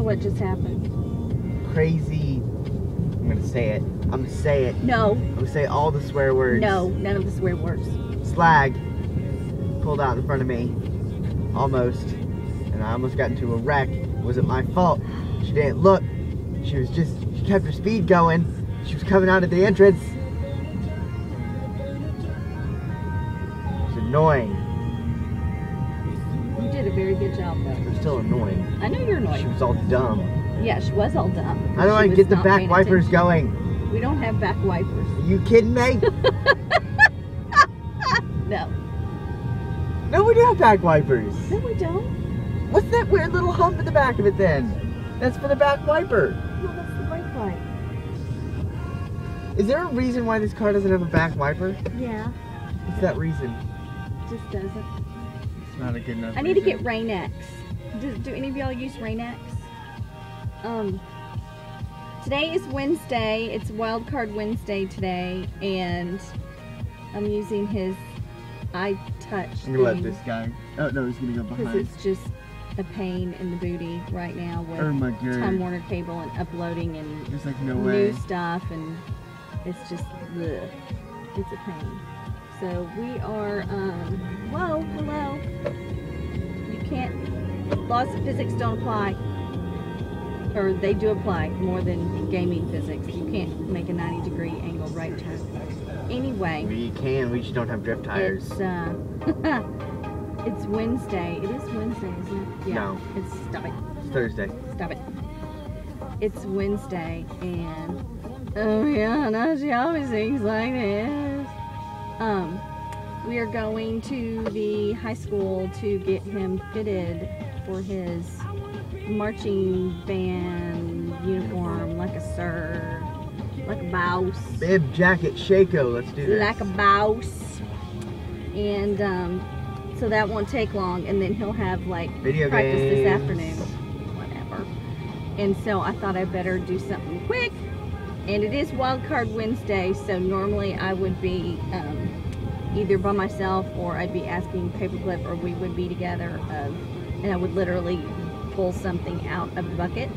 what just happened? Crazy. I'm gonna say it. I'm gonna say it. No. I'm gonna say all the swear words. No, none of the swear words. Slag pulled out in front of me. Almost. And I almost got into a wreck. It wasn't my fault. She didn't look. She kept her speed going. She was coming out at the entrance. It was annoying. You did a very good job, though. It was still annoying. I know you're annoyed. She was all dumb. Yeah, she was all dumb. How do I get the back wipers going? We don't have back wipers. Are you kidding me? No. No, we do have back wipers. No, we don't. What's that weird little hump in the back of it then? That's for the back wiper. No, that's the brake light. Is there a reason why this car doesn't have a back wiper? Yeah. What's that reason? Just doesn't. It's not a good enough I need to get Rain-X. Do any of y'all use Rain-X? Today is Wednesday. It's Wildcard Wednesday today, and I'm using his iTouch. I'm gonna let this guy. Oh no, he's gonna go because behind. it's just a pain in the booty right now with Oh my god. Time Warner Cable and uploading and There's like no new way. stuff, and it's just ugh. It's a pain. So we are whoa, hello. You can't, laws of physics don't apply. Or they do apply more than gaming physics. You can't make a 90-degree angle right turn. Anyway. We can, we just don't have drift tires. It's it's Wednesday. It is Wednesday, isn't it? Yeah. No. Stop it. It's Thursday. Stop it. It's Wednesday, and oh yeah, no, she always sings like this. We are going to the high school to get him fitted for his marching band uniform, like a sir, like a boss. Bib, jacket, Shaco, let's do this. Like a boss. And so that won't take long, and then he'll have like video practice games. this afternoon, whatever. And so I thought I'd better do something quick. And it is Wildcard Wednesday, so normally I would be either by myself, or I'd be asking Paperclip, or we would be together, and I would literally pull something out of the bucket.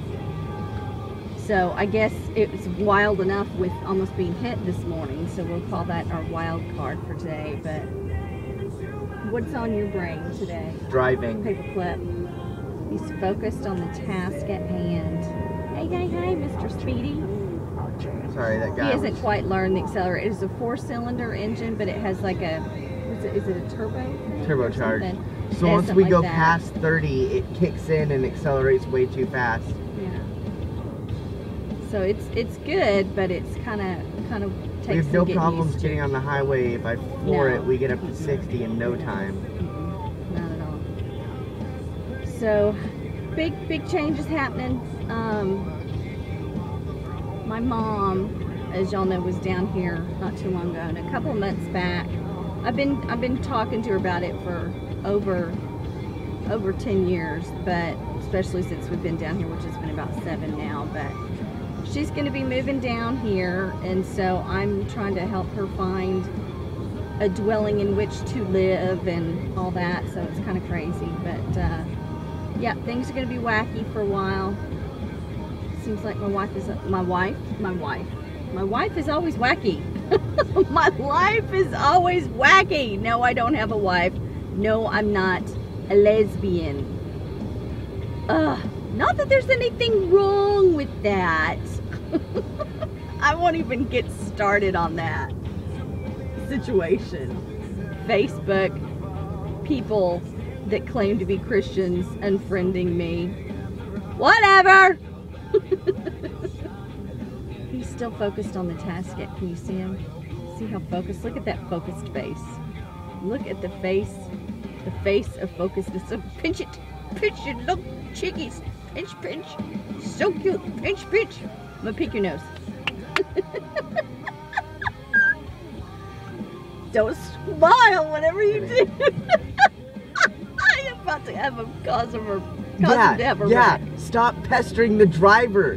So I guess it was wild enough with almost being hit this morning, so we'll call that our wild card for today. But what's on your brain today? Driving. Paperclip. He's focused on the task at hand. Hey, hey, hey, Mr. Speedy. Sorry, that guy. He hasn't quite learned the accelerator. It is a 4-cylinder engine, but it has like a, is it a turbo? Turbocharged. So Yeah, once we something go like that. past 30, it kicks in and accelerates way too fast. Yeah. So it's good, but it's kind of takes We have some no getting problems used to. getting on the highway. If I floor No. it, we get up to 60 in no time. Not at all. So big changes happening. My mom, as y'all know, was down here not too long ago, and a couple of months back, I've been talking to her about it for over 10 years, but especially since we've been down here, which has been about 7 now. But she's going to be moving down here, and so I'm trying to help her find a dwelling in which to live and all that. So it's kind of crazy, but yeah, things are going to be wacky for a while. Seems like my wife is always wacky. My life is always wacky. No, I don't have a wife. No, I'm not a lesbian. Not that there's anything wrong with that. I won't even get started on that situation. Facebook, people that claim to be Christians unfriending me. Whatever. He's still focused on the task. Can you see him? See how focused? Look at that focused face. Look at the face. The face of focusness. So pinch it. Look, chickies. Pinch. So cute. Pinch. I'm gonna pick your nose. Don't smile whenever you do. I'm about to have a cause him to have a wreck. Stop pestering the driver.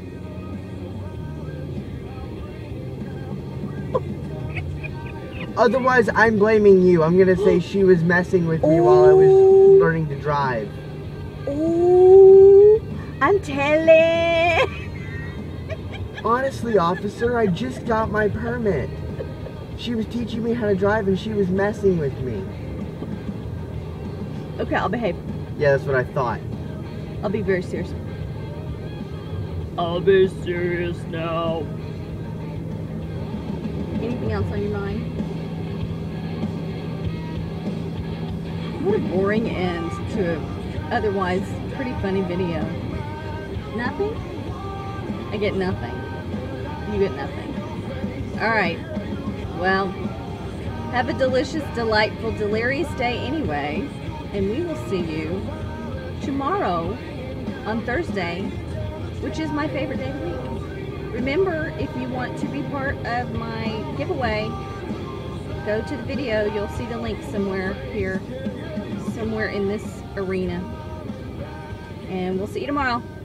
Otherwise, I'm blaming you. I'm gonna say she was messing with me while I was learning to drive. Oh, I'm telling. Honestly, officer, I just got my permit. She was teaching me how to drive and she was messing with me. Okay, I'll behave. Yeah, that's what I thought. I'll be very serious. I'll be serious now. Anything else on your mind? What a boring end to an otherwise pretty funny video. Nothing? I get nothing. You get nothing. Alright. Well, have a delicious, delightful, delirious day anyway. And we will see you tomorrow on Thursday, which is my favorite day of the week. Remember, if you want to be part of my giveaway, go to the video. You'll see the link somewhere here, somewhere in this arena. And we'll see you tomorrow.